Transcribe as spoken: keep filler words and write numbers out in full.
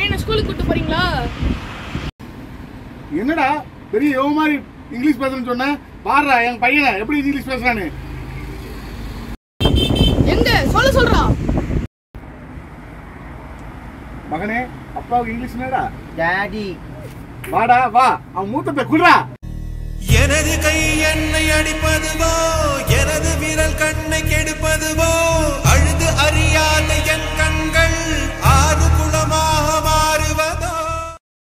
பையனை ஸ்கூலுக்கு கூட்டு போறீங்களா? என்னடா பெரிய யோ மாதிரி இங்கிலீஷ் பேசுறேன்னு சொன்னேன். பாருடா என் பையனை எப்படி இங்கிலீஷ் பேசுறான்னு. எங்க சொல்ல சொல்றா? மகனே, அப்பாவுக்கு இங்கிலீஷ் என்னடா? டாடி. வாடா வா, அவன் மூத்தத்தை குடுறா. எனது கை என்னை அடிப்பதுவோ, எனது